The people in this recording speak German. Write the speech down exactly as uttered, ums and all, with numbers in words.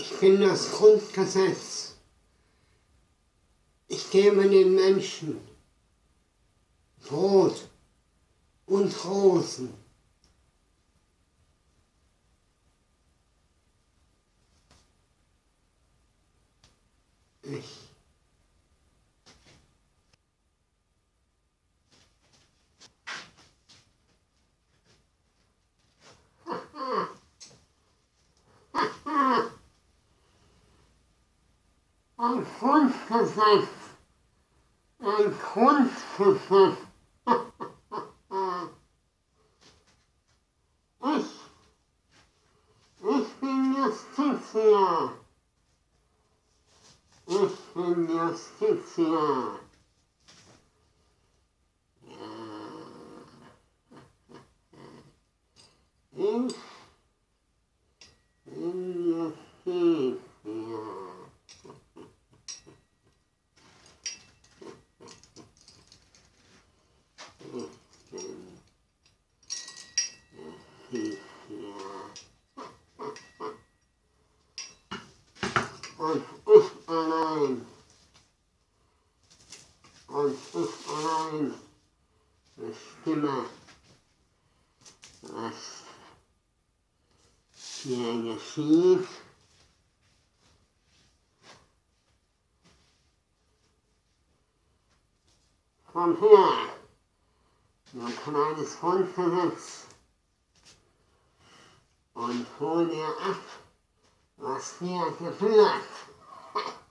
Ich bin das Grundgesetz. Ich gebe den Menschen Brot und Rosen. Ich Ein Grundgesetz, ein Grundgesetz. Ich, ich bin Justitia. Ich bin Justitia. Ich bin Justitia. Und ich allein, und ich allein bestimme, was hier geschieht. Komm her, mein kleines Grundgesetz, und hol dir ab, was dir gebührt.